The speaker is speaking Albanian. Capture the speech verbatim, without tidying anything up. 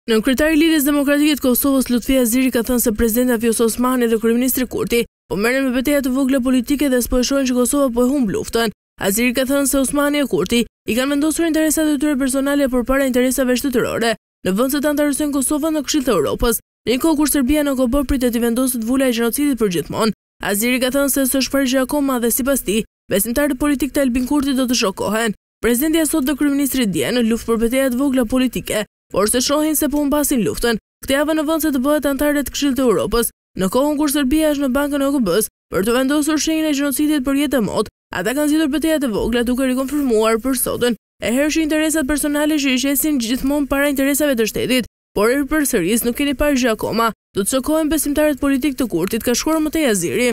Në kryetari i Lidhjes Demokratike të Kosovës Lutfi Aziri ka thënë se presidenti Vjosa Osmani dhe kryeministri Kurti po merren me betejë të vogla politike dhe s'po e shohin që Kosova po e humb luftën. Aziri ka thënë se Osmani e Kurti i kanë vendosur interesat e tyre personale përpara interesave shtetërore, në vend se ta antarësojnë Kosovën në Këshillin e Evropës, në një kohë kur Serbia në Kobor pritet të vendosë vula e gjenocidit përgjithmonë. Aziri ka thënë se s'është fargjë akoma dhe sipas tij, besimtarët politik të Albin Kurti do të shokohen. Presidenti sot dhe kryeministri dje në luftë për betejë të vogla politike, por se shohin se po humbasin luftën, këtë javë në vend se të bëhet antare të Këshillit të Evropës, në kohën kur Serbia është në bankën e O K B-s për të vendosur shenjën e gjenocidit për jetë e mod, ata kanë zgjedhur betejat e vogla duke rikonfirmuar për sotën e hershë interesat personale që i qesin gjithmonë para interesave të shtetit, por e përsëris nuk keni parë gjë akoma, do të shokohen besimtarët politik të Kurtit, ka shkruar mëtej Aziri.